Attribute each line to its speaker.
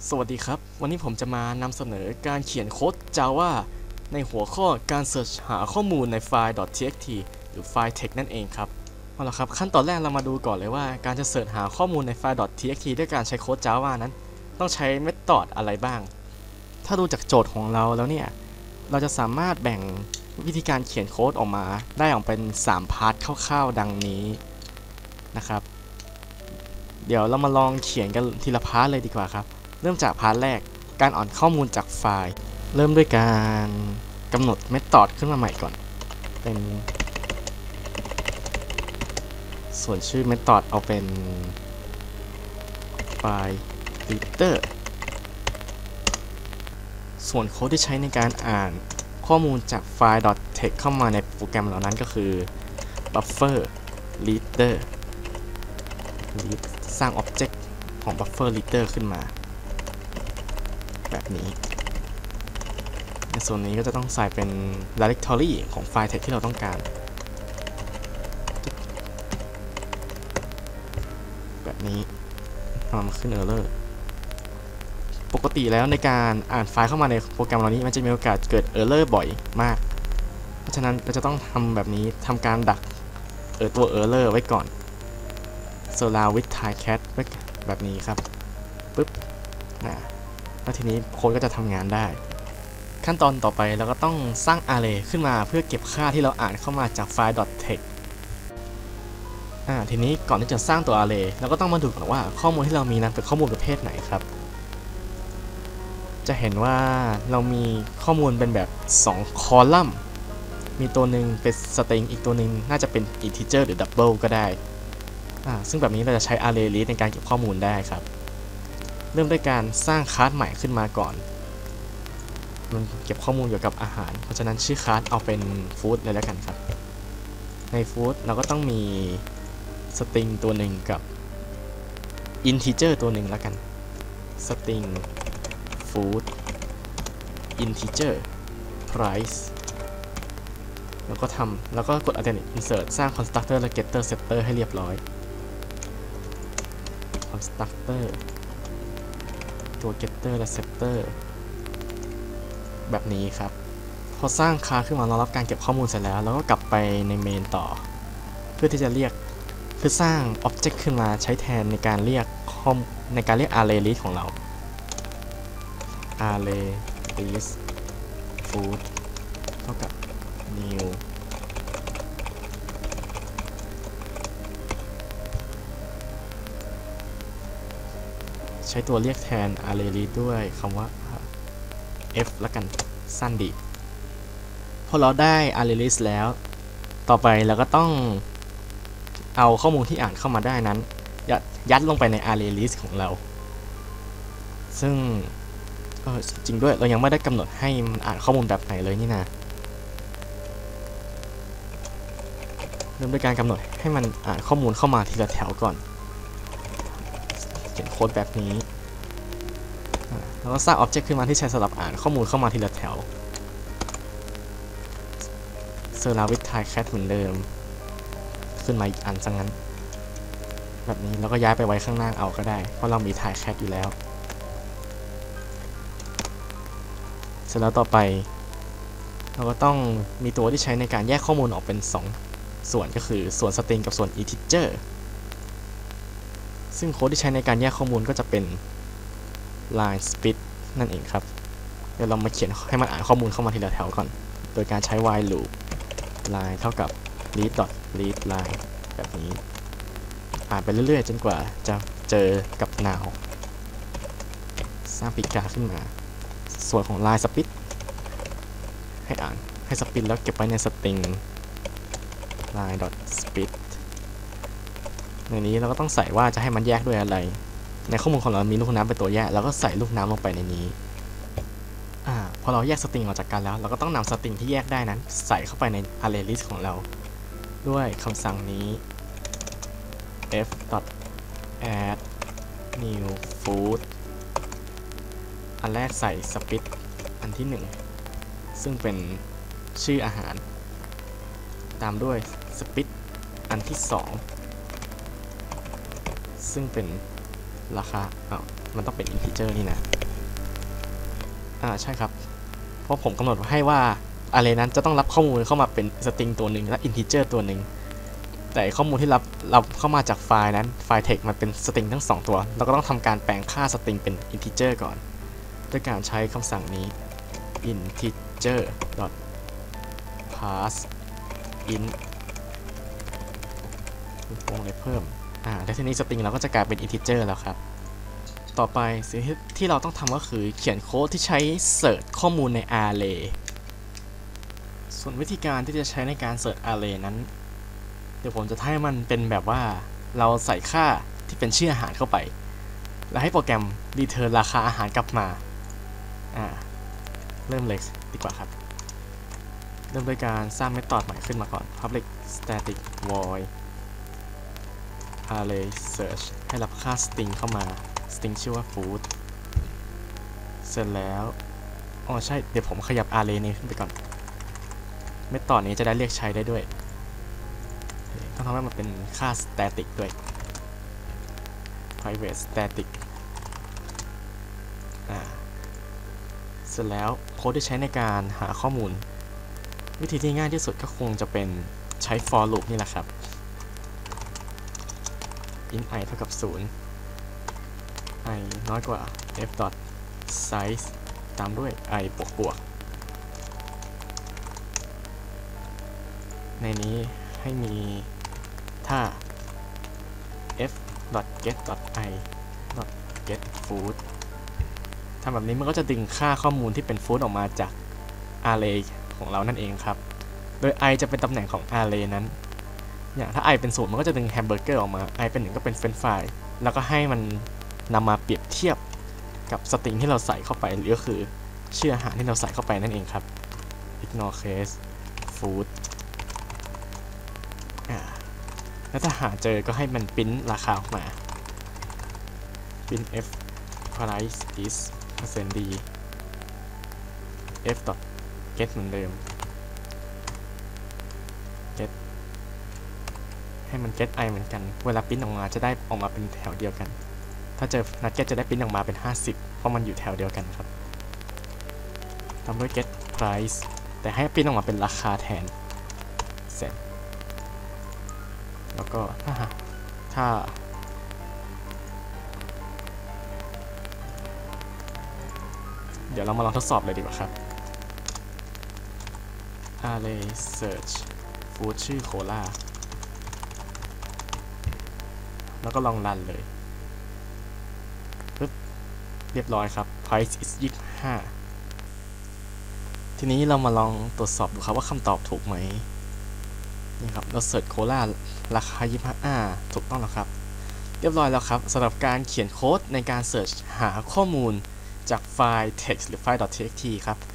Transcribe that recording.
Speaker 1: สวัสดีครับวันนี้ผมจะมานำเสนอการเขียนโค้ด Java ในหัวข้อการเสิร์ชหาข้อมูลในไฟล์ .txt หรือไฟล์ text นั่นเองครับเอาละครับขั้นตอนแรกเรามาดูก่อนเลยว่าการจะเสิร์ชหาข้อมูลในไฟล์ .txt ด้วยการใช้โค้ด Java นั้นต้องใช้เมธอดอะไรบ้างถ้าดูจากโจทย์ของเราแล้วเนี่ยเราจะสามารถแบ่งวิธีการเขียนโค้ดออกมาได้ออกเป็น3พาร์ทคร่าวๆดังนี้นะครับเดี๋ยวเรามาลองเขียนกันทีละพาร์ทเลยดีกว่าครับเริ่มจากพาร์ทแรกการอ่านข้อมูลจากไฟล์เริ่มด้วยการกำหนดเมธอดขึ้นมาใหม่ก่อนเป็นส่วนชื่อเมธอดเอาเป็นไฟล์ reader ส่วนโค้ดที่ใช้ในการอ่านข้อมูลจากไฟล์ .text เข้ามาในโปรแกรมเหล่านั้นก็คือ buffer reader สร้าง object ของ buffer reader ขึ้นมาแบบนี้ในส่วนนี้ก็จะต้องใส่เป็น directory ของไฟล์ text ที่เราต้องการแบบนี้ทำมาขึ้น error ปกติแล้วในการอ่านไฟล์เข้ามาในโปรแกรมเหล่านี้มันจะมีโอกาสเกิด error บ่อยมากเพราะฉะนั้นเราจะต้องทำแบบนี้ทำการดักตัว error ไว้ก่อน surround with tycat ไว้แบบนี้ครับปึ๊บแล้วทีนี้โค้ดก็จะทำงานได้ขั้นตอนต่อไปเราก็ต้องสร้าง array ขึ้นมาเพื่อเก็บค่าที่เราอ่านเข้ามาจากไฟล์ .text ทีนี้ก่อนที่จะสร้างตัว array เราก็ต้องมาดูก่อนว่าข้อมูลที่เรามีนั้นเป็นข้อมูลประเภทไหนครับจะเห็นว่าเรามีข้อมูลเป็นแบบ2 คอลัมน์มีตัวหนึ่งเป็น string อีกตัวหนึ่งน่าจะเป็น integer หรือ double ก็ได้ซึ่งแบบนี้เราจะใช้ array list ในการเก็บข้อมูลได้ครับเริ่มด้วยการสร้างคลาสใหม่ขึ้นมาก่อนมันเก็บข้อมูลเกี่ยวกับอาหารเพราะฉะนั้นชื่อคลาสเอาเป็น food เลยแล้วกันครับใน food เราก็ต้องมี string ตัวหนึ่งกับ integer ตัวหนึ่งแล้วกัน string food integer price แล้วก็กด alternate insert สร้าง constructor และ getter setter ให้เรียบร้อย constructor ตัว getter และ setter แบบนี้ครับพอสร้างคลาสขึ้นมารองรับการเก็บข้อมูลเสร็จแล้วเราก็กลับไปในเมนต่อเพื่อที่จะสร้าง object ขึ้นมาใช้แทนในการเรียกarray list ของเรา array list food เท่ากับ new ใช้ตัวเรียกแทน array list ด้วยคำว่า f ละกันสั้นดีพอเราได้ array list แล้วต่อไปเราก็ต้องเอาข้อมูลที่อ่านเข้ามาได้นั้นยัดลงไปใน array list ของเราซึ่งจริงด้วยเรายังไม่ได้กำหนดให้มันอ่านข้อมูลแบบไหนเลยนี่นะเริ่มด้วยการกำหนดให้มันอ่านข้อมูลเข้ามาทีละแถวก่อนเขียนโค้ดแบบนี้แล้วก็สร้าง object ขึ้นมาที่ใช้สำหรับอ่านข้อมูลเข้ามาทีละแถว surround with tycat เหมือนเดิมขึ้นมาอีกอันซะงั้นแบบนี้แล้วก็ย้ายไปไว้ข้างล่างเอาก็ได้เพราะเรามี tycat อยู่แล้วเสร็จแล้วต่อไปเราก็ต้องมีตัวที่ใช้ในการแยกข้อมูลออกเป็น2 ส่วนก็คือส่วน string กับส่วน integer ซึ่งโค้ดที่ใช้ในการแยกข้อมูลก็จะเป็น line split นั่นเองครับเดี๋ยวเรามาเขียนให้มันอ่านข้อมูลเข้ามาทีละแถวก่อนโดยการใช้ while loop line เท่ากับ read line แบบนี้อ่านไปเรื่อยๆจนกว่าจะเจอกับ now สร้างปีกาขึ้นมาส่วนของ line split ให้สปินแล้วเก็บไว้ใน string line split ในนี้เราก็ต้องใส่ว่าจะให้มันแยกด้วยอะไรในข้อมูลของเรามีลูกน้ำเป็นตัวแยกแล้วก็ใส่ลูกน้ำลงไปในนี้พอเราแยกสตริงออกจากกันแล้วเราก็ต้องนำสตริงที่แยกได้นั้นใส่เข้าไปใน array list ของเราด้วยคำสั่งนี้ f add new food อันแรกใส่ split อันที่1ซึ่งเป็นชื่ออาหารตามด้วย split อันที่2ซึ่งเป็นราคามันต้องเป็น integer นี่นะใช่ครับเพราะผมกำหนดให้ว่าอะไรนั้นจะต้องรับข้อมูลเข้ามาเป็นสตริงตัวหนึ่งและอินทิเจอร์ตัวหนึ่งแต่ข้อมูลที่รับเข้ามาจากไฟล์นั้นไฟล์ text มันเป็นสตริงทั้ง2ตัวเราก็ต้องทำการแปลงค่าสตริงเป็นอินทิเจอร์ก่อนด้วยการใช้คำสั่งนี้ integer pass int วงเล็บเพิ่มและทีนี้สตริงเราก็จะกลายเป็นอินทิเจอร์แล้วครับต่อไปสิ่งที่เราต้องทำก็คือเขียนโค้ดที่ใช้เสิร์ชข้อมูลใน array ส่วนวิธีการที่จะใช้ในการเสิร์ช array นั้นเดี๋ยวผมจะให้มันเป็นแบบว่าเราใส่ค่าที่เป็นชื่ออาหารเข้าไปแล้วให้โปรแกรม return ราคาอาหารกลับมาเริ่มเลยดีกว่าครับเริ่มโดยการสร้างเมธอดใหม่ขึ้นมาก่อน public static void array search ให้รับค่า string เข้ามา string ชื่อว่า food เสร็จแล้วใช่เดี๋ยวผมขยับ array นี้ขึ้นไปก่อนเมธอดนี้จะได้เรียกใช้ได้ด้วยต้องทำให้มันเป็นค่า static ด้วย private static เสร็จแล้วโค้ดที่ใช้ในการหาข้อมูลวิธีที่ง่ายที่สุดก็คงจะเป็นใช้ for loop นี่แหละครับ int i เท่ากับ0 i น้อยกว่า f dot size ตามด้วย i บวกในนี้ให้มีถ้า f dot get dot i dot get food ทำแบบนี้มันก็จะดึงค่าข้อมูลที่เป็น food ออกมาจาก array ของเรานั่นเองครับโดย i จะเป็นตำแหน่งของ array นั้นอย่างถ้า i เป็น0มันก็จะดึงแฮมเบอร์เกอร์ออกมา i เป็น1ก็เป็นเฟรนช์ฟรายแล้วก็ให้มันนำมาเปรียบเทียบกับสตริงที่เราใส่เข้าไปหรือก็คือชื่ออาหารที่เราใส่เข้าไปนั่นเองครับ ignore case food แล้วถ้าหาเจอก็ให้มันปริ้นราคาออกมา print f price is %d f dot get เหมือนเดิม get ให้มัน get i เหมือนกันเวลาปริ้นออกมาจะได้ออกมาเป็นแถวเดียวกันถ้าเจอ nugget จะได้ปริ้นออกมาเป็น50เพราะมันอยู่แถวเดียวกันครับตามด้วย get price แต่ให้ปริ้นออกมาเป็นราคาแทนเสร็จแล้วก็ถ้าเดี๋ยวเรามาลองทดสอบเลยดีกว่าครับ array search food ชื่อโคลาแล้วก็ลองรันเลยปึ๊บเรียบร้อยครับ price is 25ทีนี้เรามาลองตรวจสอบดูครับว่าคำตอบถูกไหมนี่ครับเราเสิร์ชโคลาราคา25ถูกต้องแล้วครับเรียบร้อยแล้วครับสำหรับการเขียนโค้ดในการเสิร์ชหาข้อมูลจากไฟล์ text หรือไฟล์ .txt ครับ